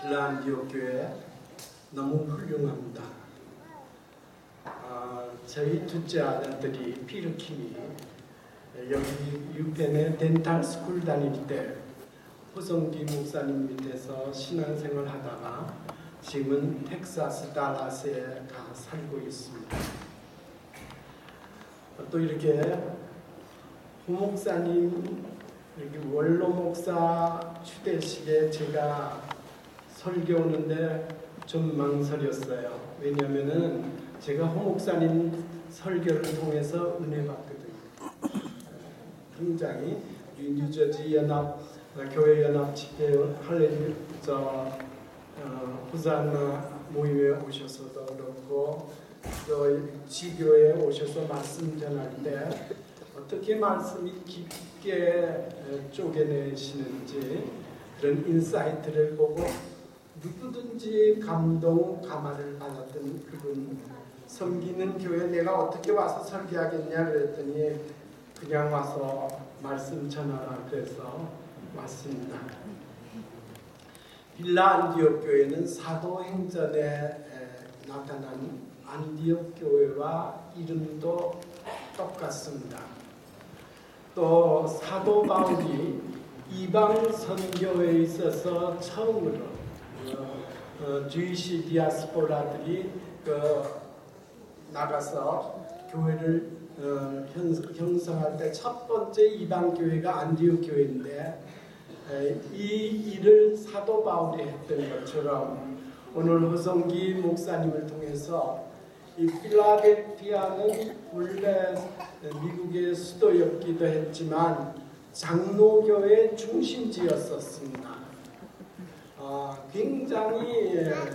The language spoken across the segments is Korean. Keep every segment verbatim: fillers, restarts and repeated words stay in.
빌라안디옥 교회 너무 훌륭합니다. 아, 저희 둘째 아들들이 피르킴이 여기 유펜의 덴탈 스쿨 다닐 때 호성기 목사님 밑에서 신앙생활 하다가 지금은 텍사스 달라스에 가 살고 있습니다. 또 이렇게 호 목사님 이렇게 원로 목사 추대식에 제가 설교하는데 좀 망설였어요. 왜냐하면은 제가 호 목사님 설교를 통해서 은혜 받거든요. 굉장히 뉴저지 연합 교회 연합 집회 할렐루야 저 어, 호산나 모임에 오셔서도 그렇고 또 지교에 오셔서 말씀 전할 때 어떻게 말씀이 깊게 쪼개내시는지 그런 인사이트를 보고 누구든지 감동, 감화를 받았던 그분 섬기는 교회 내가 어떻게 와서 설교하겠냐 그랬더니 그냥 와서 말씀 전하라 그래서 왔습니다. 빌라안디옥 교회는 사도행전에 나타난 안디옥 교회와 이름도 똑같습니다. 또 사도 바울이 이방 선교에 있어서 처음으로 어, 어, 주이시 디아스포라들이 그 나가서 교회를 어, 형성할 때 첫 번째 이방 교회가 안디옥 교회인데 에, 이 일을 사도 바울이 했던 것처럼 오늘 호성기 목사님을 통해서 이 필라델피아는 원래 미국의 수도였기도 했지만 장로교회 중심지였었습니다. 어, 굉장히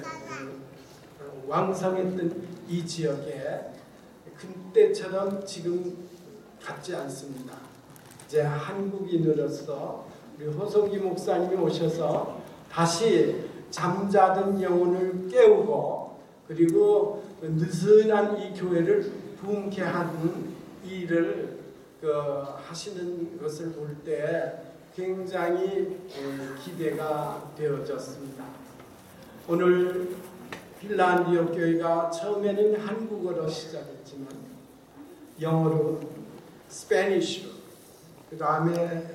왕성했던 이 지역에 그때처럼 지금 같지 않습니다. 이제 한국인으로서 우리 호성기 목사님이 오셔서 다시 잠자던 영혼을 깨우고 그리고 느슨한 이 교회를 부흥케 하는 일을 그 하시는 것을 볼 때 굉장히 기대가 되어졌습니다. 오늘 빌라안디옥 교회가 처음에는 한국어로 시작했지만 영어로, 스페니쉬로, 그 다음에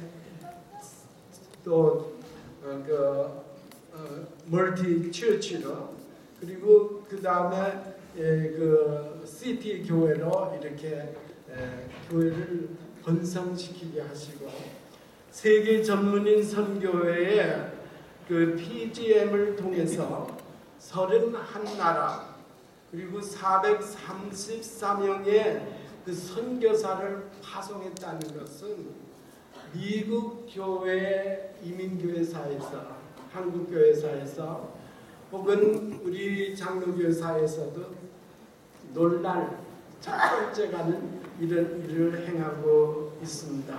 또 그 멀티 처치로 그리고 그 다음에 그 시티 교회로 이렇게 에, 교회를 번성시키게 하시고 세계 전문인 선교회의 그 피지엠을 통해서 서른한 나라 그리고 사백삼십사 명의 그 선교사를 파송했다는 것은 미국 교회 이민교회사에서 한국교회사에서 혹은 우리 장로교회사에서도 놀랄 첫 번째 가는 이런 일을 행하고 있습니다.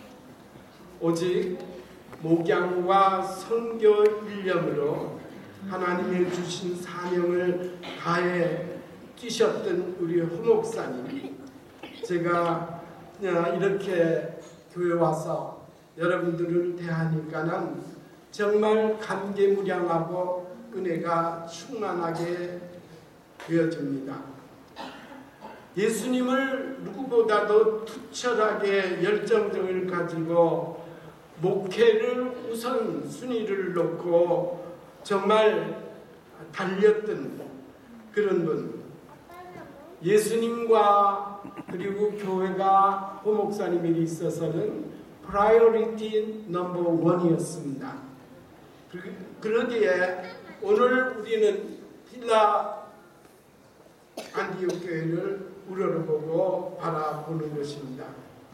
오직 목양과 선교 일념으로 하나님의 주신 사명을 다해 뛰셨던 우리 호 목사님, 제가 이렇게 교회 와서 여러분들을 대하니까는 정말 감개무량하고 은혜가 충만하게 되어집니다. 예수님을 누구보다도 투철하게 열정적을 가지고 목회를 우선 순위를 놓고 정말 달렸던 그런 분, 예수님과 그리고 교회가 호 목사님에게 있어서는 프라이어리티 넘버 원이었습니다. 그러기에 오늘 우리는 빌라 안디옥 교회를 우러러보고 바라보는 것입니다.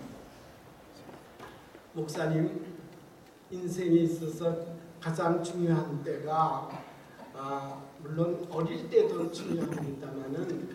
목사님 인생에 있어서 가장 중요한 때가 아, 물론 어릴 때도 중요합니다만은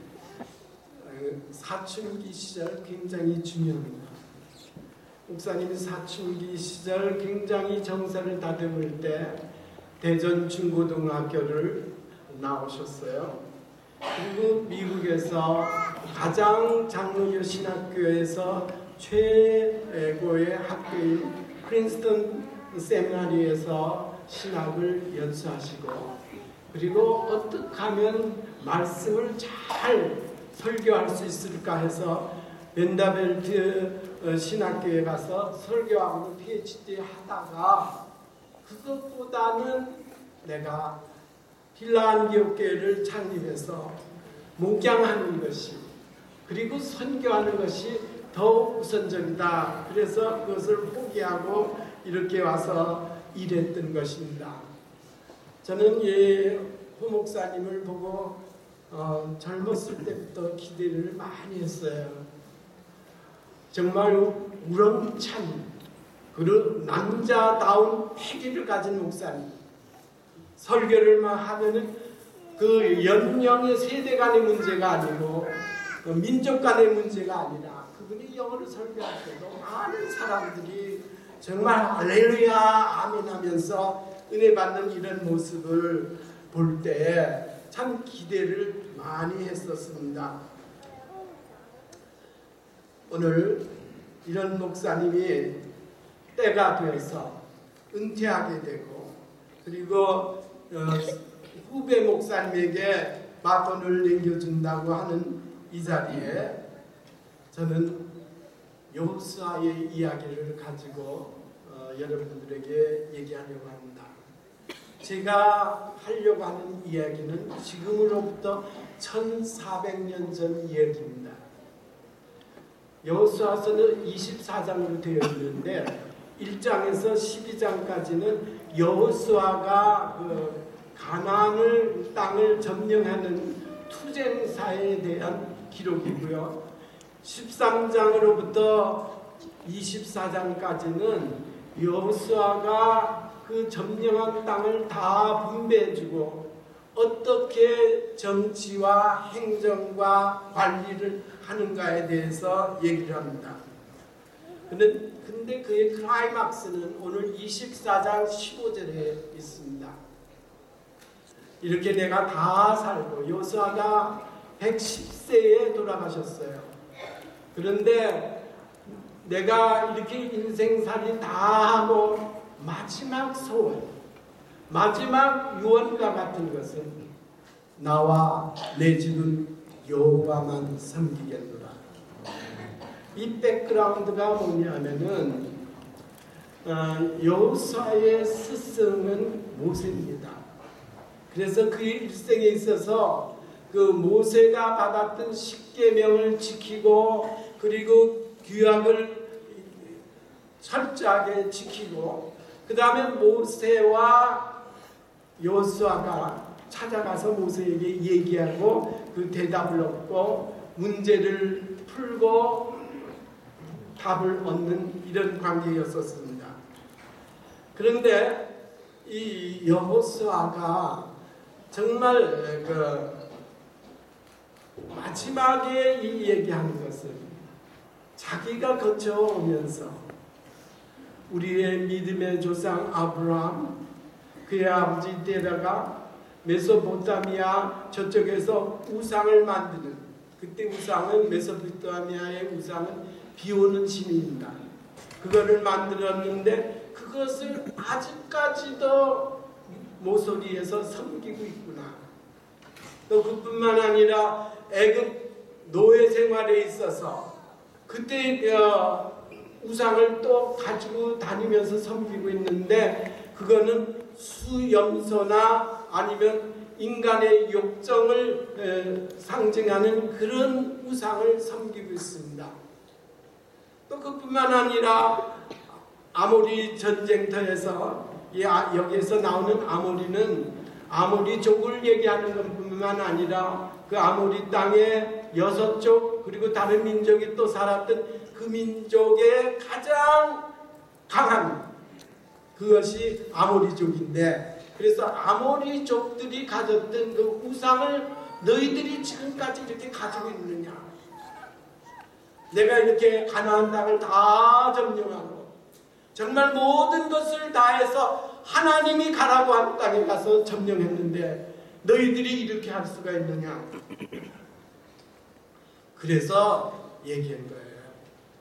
사춘기 시절 굉장히 중요합니다. 목사님이 사춘기 시절 굉장히 정서를 다듬을 때 대전 중고등학교를 나오셨어요. 그리고 미국에서 가장 장로교 신학교에서 최고의 학교인 프린스턴 세미나리에서 신학을 연수하시고 그리고 어떻게 하면 말씀을 잘 설교할 수 있을까 해서 벤다벨트 신학교에 가서 설교하고 피에이치디 하다가 그것보다는 내가 빌라안디옥교회를 창립해서 목양하는 것이 그리고 선교하는 것이 더 우선적이다. 그래서 그것을 포기하고 이렇게 와서 일했던 것입니다. 저는 이 호 목사님을 보고 어, 젊었을 때부터 기대를 많이 했어요. 정말 우렁찬 그리고 남자다운 패기를 가진 목사님. 설교를 막 하면은 그 연령의 세대 간의 문제가 아니고 민족 간의 문제가 아니라 그분이 영어를 설교할 때도 많은 사람들이 정말 할렐루야 아멘 하면서 은혜 받는 이런 모습을 볼 때 참 기대를 많이 했었습니다. 오늘 이런 목사님이 때가 되어서 은퇴하게 되고 그리고 어, 후배 목사님에게 바톤을 넘겨준다고 하는 이 자리에 저는 여호수아의 이야기를 가지고 어, 여러분들에게 얘기하려고 합니다. 제가 하려고 하는 이야기는 지금으로부터 천사백 년 전 이야기입니다. 여호수아서는 이십사 장으로 되어 있는데 일 장에서 십이 장까지는 여호수아가 그 가나안을 땅을 점령하는 투쟁사에 대한 기록이고요. 십삼 장으로부터 이십사 장까지는 여호수아가 그 점령한 땅을 다 분배해주고 어떻게 정치와 행정과 관리를 하는가에 대해서 얘기를 합니다. 근데, 근데 그의 클라이막스는 오늘 이십사 장 십오 절에 있습니다. 이렇게 내가 다 살고 여호수아가 백십 세에 돌아가셨어요. 그런데 내가 이렇게 인생살이 다 하고 마지막 소원, 마지막 유언과 같은 것은 나와 내 집은 여호와만 섬기겠노라. 이 백그라운드가 뭐냐면은 어, 여호수아의 스승은 모세입니다. 그래서 그의 일생에 있어서 그 모세가 받았던 십계명을 지키고 그리고 규약을 철저하게 지키고 그 다음에 모세와 여호수아가 찾아가서 모세에게 얘기하고 그 대답을 얻고 문제를 풀고 답을 얻는 이런 관계였었습니다. 그런데 이 여호수아가 정말 그 마지막에 이 얘기하는 것은 자기가 거쳐오면서 우리의 믿음의 조상 아브라함 그의 아버지 데라가 메소포타미아 저쪽에서 우상을 만드는 그때 우상은 메소포타미아의 우상은 비오는 신입니다. 그거를 만들었는데 그것을 아직까지도 모서리에서 섬기고 있구나. 또 그뿐만 아니라 애굽 노예 생활에 있어서 그때 어, 우상을 또 가지고 다니면서 섬기고 있는데 그거는 수염소나 아니면 인간의 욕정을 에, 상징하는 그런 우상을 섬기고 있습니다. 또 그뿐만 아니라 아모리 전쟁터에서 이 아, 여기에서 나오는 아모리는 아모리족을 얘기하는 것뿐만 아니라 그 아모리 땅에 여섯 족 그리고 다른 민족이 또 살았던 그 민족의 가장 강한 그것이 아모리족인데 그래서 아모리족들이 가졌던 그 우상을 너희들이 지금까지 이렇게 가지고 있느냐. 내가 이렇게 가나안 땅을 다 점령하고 정말 모든 것을 다해서 하나님이 가라고 한 땅에 가서 점령했는데 너희들이 이렇게 할 수가 있느냐. 그래서 얘기한 거예요.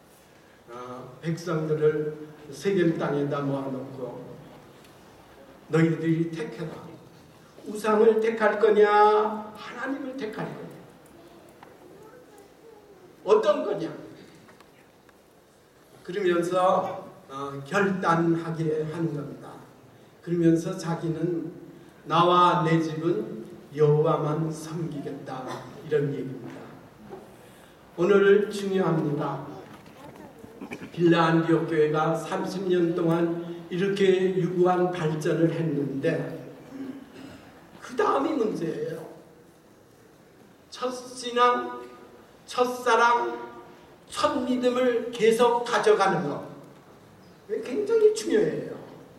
어, 백성들을 세겜 땅에다 모아놓고 너희들이 택해라. 우상을 택할 거냐, 하나님을 택할 거냐? 어떤 거냐? 그러면서 어, 결단하게 하는 겁니다. 그러면서 자기는 나와 내 집은 여호와만 섬기겠다, 이런 얘기입니다. 오늘 중요합니다. 빌라 안디옥 교회가 삼십 년 동안 이렇게 유구한 발전을 했는데 그 다음이 문제예요. 첫 신앙, 첫 사랑, 첫 믿음을 계속 가져가는 것, 굉장히 중요해요.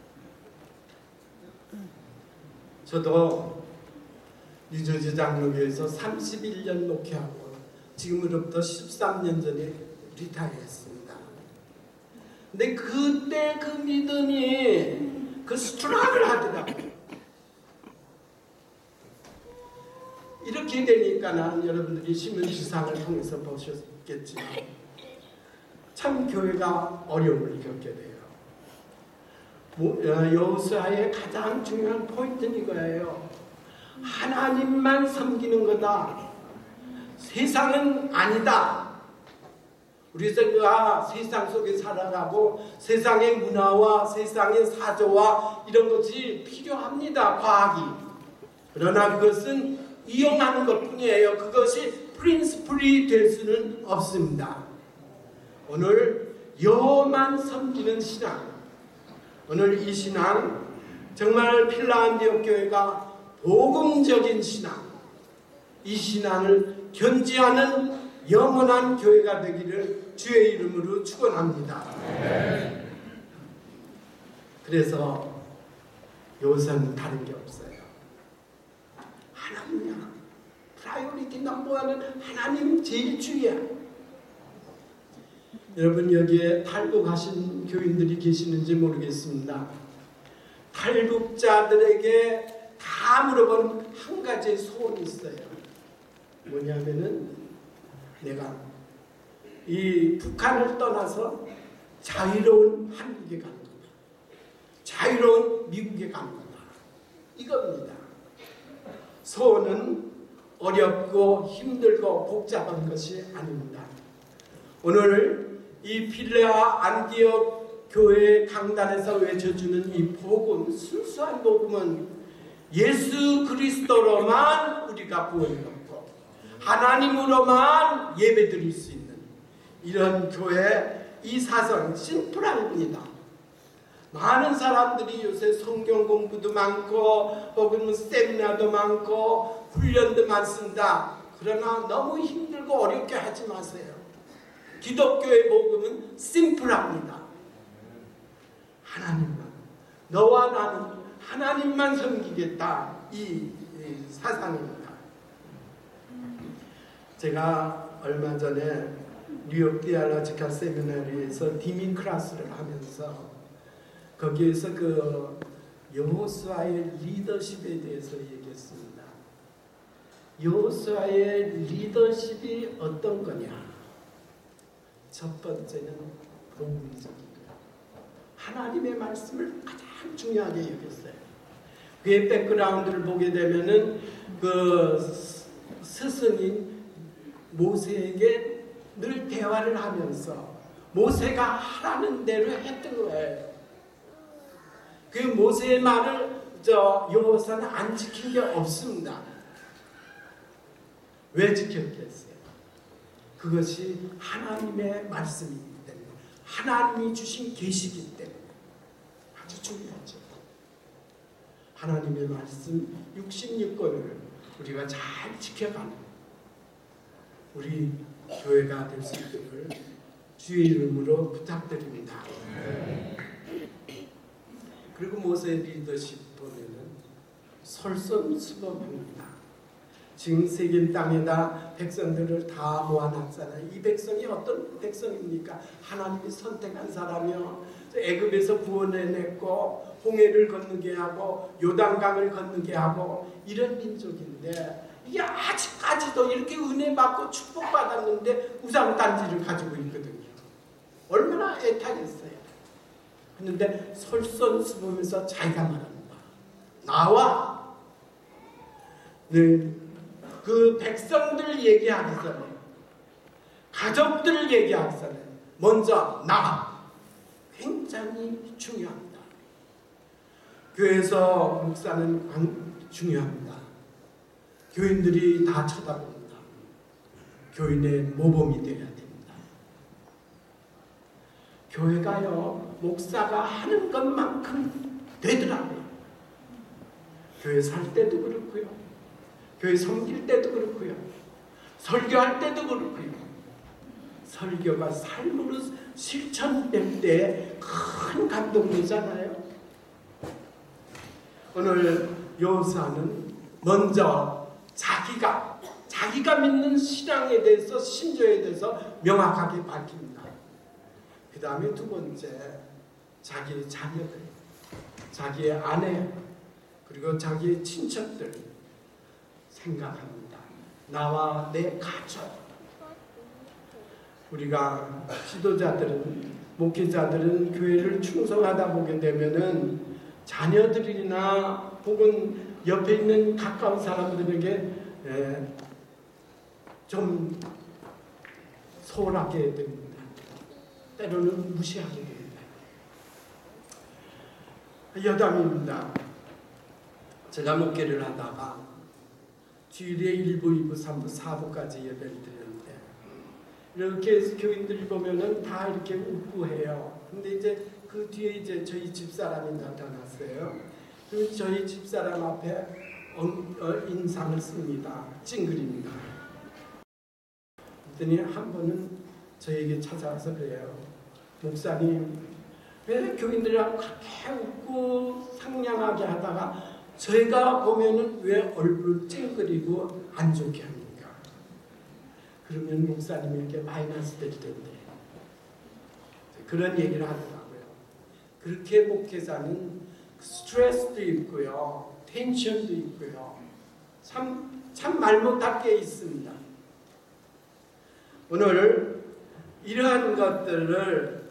저도 뉴저지 장로교에서 삼십일 년 목회하고 지금으로부터 십삼 년 전에 리타이어했습니다. 근데 그때 그 믿음이 그 스트락을 하더라고요. 이렇게 되니까는 여러분들이 신문지상을 통해서 보셨겠지만 참 교회가 어려움을 겪게 돼요. 여호수아의 가장 중요한 포인트는 이거예요. 하나님만 섬기는 거다. 세상은 아니다. 우리가 세상 속에 살아가고 세상의 문화와 세상의 사조와 이런 것이 필요합니다. 과학이. 그러나 그것은 이용하는 것뿐이에요. 그것이 프린시플이 될 수는 없습니다. 오늘 여호만 섬기는 신앙, 오늘 이 신앙 정말 필라 안디옥 교회가 복음적인 신앙, 이 신앙을 견지하는 영원한 교회가 되기를 주의 이름으로 축원합니다. 네. 그래서 요새는 다른 게 없어요. 하나님이야. 프라이오리티 넘버원은 하나님 제일 주야. 여러분 여기에 탈북하신 교인들이 계시는지 모르겠습니다. 탈북자들에게 다 물어본 한 가지의 소원이 있어요. 뭐냐면은 내가 이 북한을 떠나서 자유로운 한국에 가는 거다. 자유로운 미국에 가는 거다. 이겁니다. 소원은 어렵고 힘들고 복잡한 것이 아닙니다. 오늘 이 필라 안디옥 교회 강단에서 외쳐주는 이 복음, 순수한 복음은 예수 그리스도로만 우리가 구원을 얻고 하나님으로만 예배드릴 수 있는 이런 교회, 이 사상 심플합니다. 많은 사람들이 요새 성경 공부도 많고 혹은 세미나도 많고 훈련도 많습니다. 그러나 너무 힘들고 어렵게 하지 마세요. 기독교의 복음은 심플합니다. 하나님만, 너와 나는 하나님만 섬기겠다, 이, 이 사상입니다. 제가 얼마 전에 뉴욕 디알로지컬 세미나리에서 디미 클래스를 하면서 거기에서 그 여호수아의 리더십에 대해서 얘기했습니다. 여호수아의 리더십이 어떤 거냐? 첫 번째는 복음적인 거예요. 하나님의 말씀을 가장 중요하게 여겼어요. 그의 백그라운드를 보게 되면은 그 스승인 모세에게 늘 대화를 하면서 모세가 하라는 대로 했던 거예요. 그 모세의 말을 저 여호수아는 안 지킨 게 없습니다. 왜 지켰겠어요? 그것이 하나님의 말씀이기 때문에, 하나님이 주신 계시이기 때문에 아주 중요하죠. 하나님의 말씀 육십육 권을 우리가 잘 지켜가는 우리 교회가 될 수 있기를 주의 이름으로 부탁드립니다. 네. 그리고 모세의 리더십 보면은 솔선수범합니다. 지금 세겜 땅에다 백성들을 다 모아놨잖아요. 이 백성이 어떤 백성입니까? 하나님이 선택한 사람이요. 애굽에서 구원해냈고 홍해를 건너게 하고 요단강을 건너게 하고 이런 민족인데 이게 아직까지도 이렇게 은혜 받고 축복받았는데 우상단지를 가지고 있거든요. 얼마나 애타겠어요. 그런데 솔선수범해서 자기가 말합니다. 나와 그 백성들 얘기하기 전에, 가족들 얘기하기 전에 먼저 나 굉장히 중요합니다. 교회에서 목사는 중요합니다. 교인들이 다 쳐다봅니다. 교인의 모범이 되어야 됩니다. 교회가요, 목사가 하는 것만큼 되더라고요. 교회 살 때도 그렇고요, 교회 섬길 때도 그렇고요, 설교할 때도 그렇고요. 설교가 삶으로 실천될 때 큰 감동이잖아요. 오늘 여호수아는 먼저 자기가 자기가 믿는 신앙에 대해서, 신조에 대해서 명확하게 밝힙니다. 그 다음에 두 번째, 자기의 자녀들, 자기의 아내, 그리고 자기의 친척들 생각합니다. 나와 내 가족. 우리가 지도자들은, 목회자들은 교회를 충성하다 보게 되면은 자녀들이나 혹은 옆에 있는 가까운 사람들에게 에, 좀 소홀하게 됩니다. 때로는 무시하게 됩니다. 여담입니다. 제가 목회를 하다가 주일에 일 부, 이 부, 삼 부, 사 부까지 예배를 드렸는데, 이렇게 해서 교인들이 보면은 다 이렇게 웃고 해요. 근데 이제 그 뒤에 이제 저희 집사람이 나타났어요. 그래서 저희 집사람 앞에 인상을 씁니다. 찡그립니다. 그랬더니 한 번은 저에게 찾아와서 그래요. 목사님, 왜 교인들이랑 그렇게 웃고 상냥하게 하다가 저희가 보면은 왜 얼굴 찡그리고 안 좋게 합니까? 그러면 목사님에게 마이너스 될 텐데. 그런 얘기를 하더라고요. 그렇게 목회자는 스트레스도 있고요, 텐션도 있고요, 참, 참 말 못할 게 있습니다. 오늘 이러한 것들을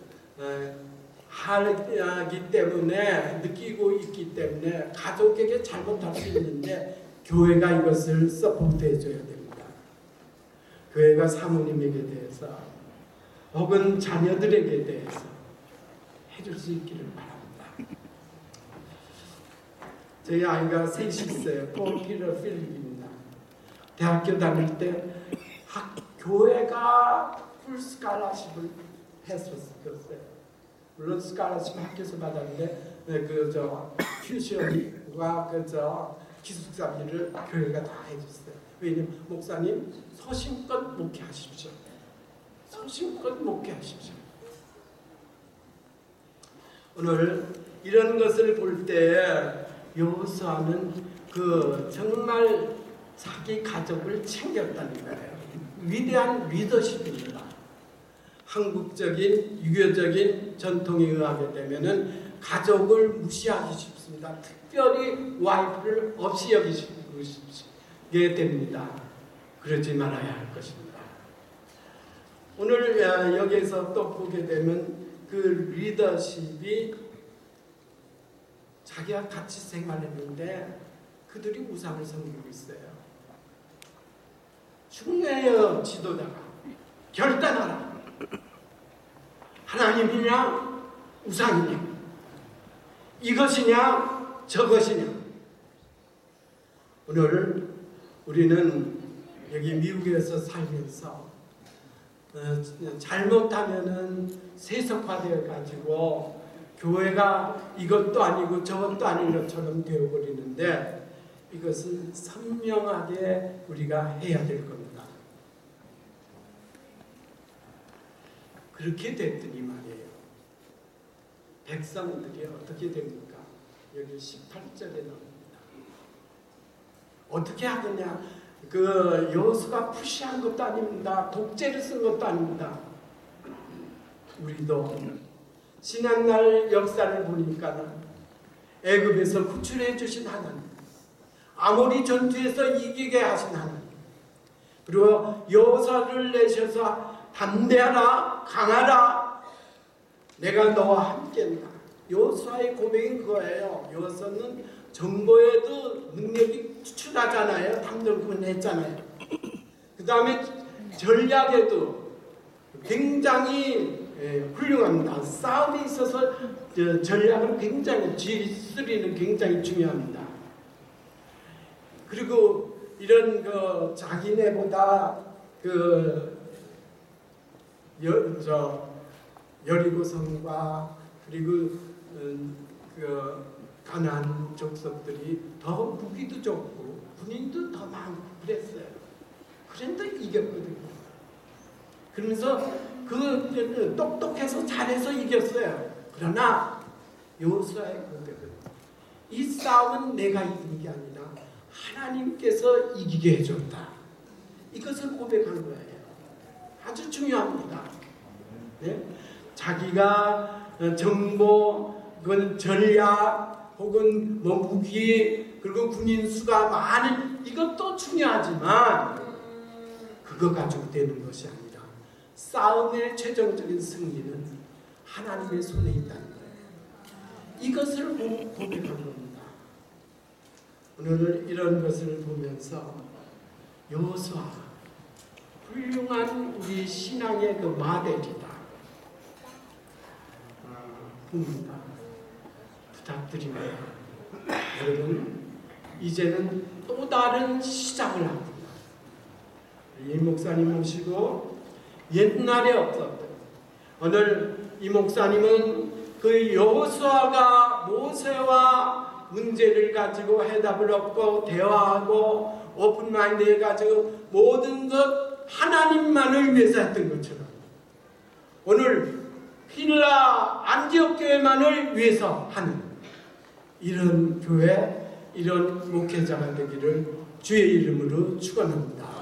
하기 때문에, 느끼고 있기 때문에 가족에게 잘못할 수 있는데 교회가 이것을 서포트 해줘야 됩니다. 교회가 사모님에게 대해서 혹은 자녀들에게 대해서 해줄 수 있기를 바랍니다. 저희 아이가 셋이 있어요. 폴, 피터, 필립입니다. 대학교 다닐 때 학, 교회가 풀 스칼라십을 했었어요. 물론 스칼라십 학교에서 받았는데 그저 튜션과 그저 기숙사비를 교회가 다 해줬어요. 왜냐면 목사님 소신껏 목회하십시오. 소신껏 목회하십시오. 오늘 이런 것을 볼 때 여호수아는 그 정말 자기 가족을 챙겼다는 거예요. 위대한 리더십입니다. 한국적인 유교적인 전통에 의하게 되면은 가족을 무시하기 쉽습니다. 특별히 와이프를 없이 여기게 됩니다. 그러지 말아야 할 것입니다. 오늘 여기에서 또 보게 되면 그 리더십이 자기가 같이 생활했는데 그들이 우상을 섬기고 있어요. 중요해요. 지도자가 결단하라. 하나님이냐 우상이냐, 이것이냐 저것이냐. 오늘 우리는 여기 미국에서 살면서 어, 잘못하면은 세속화되어 가지고 교회가 이것도 아니고 저것도 아닌 것처럼 되어버리는데, 이것은 선명하게 우리가 해야 될 겁니다. 그렇게 됐더니 말이에요. 백성들이 어떻게 됩니까? 여기 십팔 절에 나옵니다. 어떻게 하느냐? 그 여호수아가 푸시한 것도 아닙니다. 독재를 쓴 것도 아닙니다. 우리도 지난날 역사를 보니까 애굽에서 구출해 주신 하나님, 아모리 전투에서 이기게 하신 하나님, 그리고 여호수아를 내셔서 담대하라, 강하라, 내가 너와 함께한다. 여호수아의 고백인 그거예요. 여호수아는 정보에도 능력이 추출하잖아요. 탐정군 했잖아요. 그 다음에 전략에도 굉장히 예, 훌륭합니다. 싸움에 있어서 저, 전략은 굉장히 지 쓰리는 굉장히 중요합니다. 그리고 이런 그 자기네보다 그 여, 저 여리고성과 그리고 음, 그 가나안 족속들이 더 무기도 좋고 군인도 더 많고 그랬어요. 그런데 이겼거든요. 그러면서 그 똑똑해서 잘해서 이겼어요. 그러나 여호수아의 고백은 이 싸움은 내가 이긴 게 아니라 하나님께서 이기게 해줬다. 이것을 고백한 거예요. 아주 중요합니다. 네? 자기가 정보, 그건 전략, 혹은 뭐 무기, 그리고 군인 수가 많은 이것도 중요하지만 그거 가지고 되는 것이 아니라 싸움의 최종적인 승리는 하나님의 손에 있다는 거예요. 이것을 고백한 겁니다. 오늘 이런 것을 보면서 여호수아 훌륭한 우리 신앙의 그 모델이다. 봅니다. 부탁드립니다. 여러분 이제는 또 다른 시작을 합니다. 이 목사님 모시고 옛날에 없었던 오늘 이 목사님은 그 여호수아가 모세와 문제를 가지고 해답을 얻고 대화하고 오픈마인드 해가지고 모든 것 하나님만을 위해서 했던 것처럼 오늘 힐라 안디옥 교회만을 위해서 하는 이런 교회, 이런 목회자가 되기를 주의 이름으로 축원합니다.